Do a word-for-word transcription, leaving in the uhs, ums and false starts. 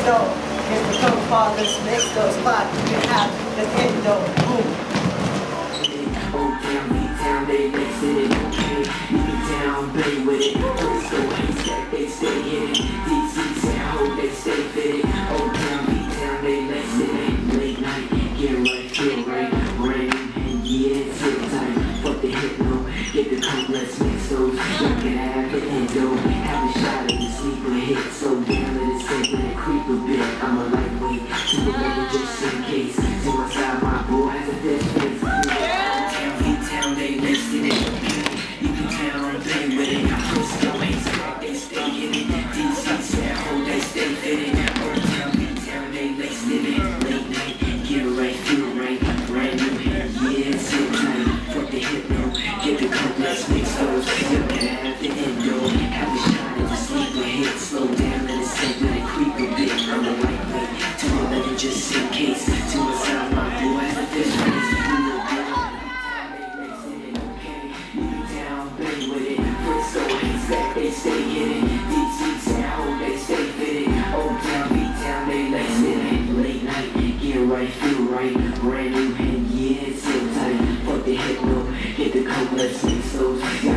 know. If the come fathers mix those spots, you can have the endo. Boom. Old town, B-town, they mix it, okay. B-town, play with it. Let's go, haystack, they stay in it. D C, San Ho, they stay fitted. Old town, B-town, they mix it. Late night, get right, feel right. Rain, and yeah, it's hit tight. Fuck the hypno, get the coke, let's mix those. You can have the endo, have a shot of the sleeper hit. So damn it, it's safe when it creep a bit. I'm a lightweight, to the level just in case. To my side, my boy has a dead face. B-town, they listed it. You can tell I'm playing with it. Let's go, haystack, they stay in it. D C, San Ho, they stay fitted. Old town, B-town, they listed it. Late night, get right, feel right. Brand new hair, yeah, it's so tight. Fuck the hypno, get the coke, let's mix those. You can have the endo, have a shot at the sleeper hit. Slow down, let it sink, let it creep a bit. I'm a lightweight, to my level just in case. To my side, my boy has a fish face. You know good, they mixing it, okay. You can down, bang with it. Foot so haystack, they stay in it. D C, San Ho, they stay fitted. Old town, B-town, they lacing it. Late night, get right, feel right. Brand new hand, yeah, it's so tight. Fuck the hypno, get the coke, let's mix those.